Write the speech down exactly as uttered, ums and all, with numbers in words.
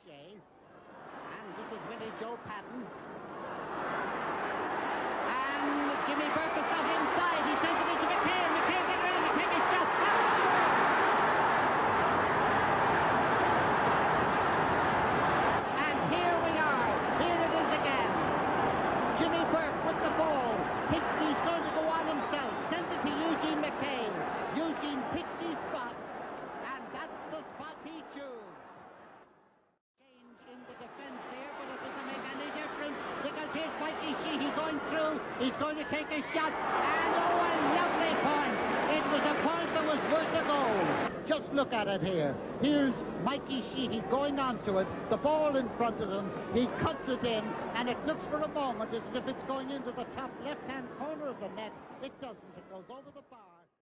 O'Shea. And this is Willie Joe Patton. And Jimmy Burke has got inside. He sends it into McCain. McCain get ready to take a shot. And here we are. Here it is again. Jimmy Burke with the ball. He's going to go on himself. Sends it to Eugene McCain. Eugene picks his spot. And that's the spot he chose. Change in the defense here, but it doesn't make any difference because here's Mikey Sheehy going through. He's going to take a shot. And oh, a lovely point. It was a point that was worth a goal. Just look at it here. Here's Mikey Sheehy going onto it. The ball in front of him. He cuts it in, and it looks for a moment as if it's going into the top left-hand corner of the net. It doesn't. It goes over the bar.